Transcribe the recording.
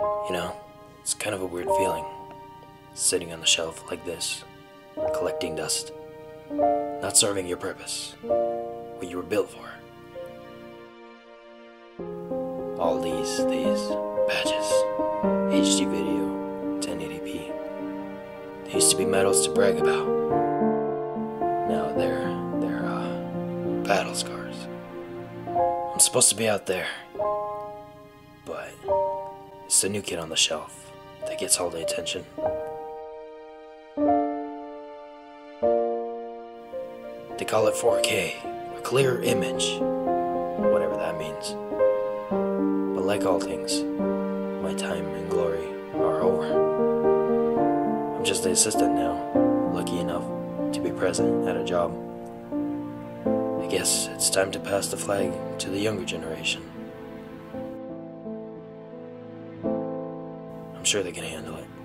You know, it's kind of a weird feeling, sitting on the shelf like this, collecting dust, not serving your purpose, what you were built for. All these badges, HD video, 1080p, they used to be medals to brag about. Now they're battle scars. I'm supposed to be out there, but it's the new kid on the shelf that gets all the attention. They call it 4K, a clear image, whatever that means. But like all things, my time and glory are over. I'm just the assistant now, lucky enough to be present at a job. I guess it's time to pass the flag to the younger generation. I'm sure they can handle it.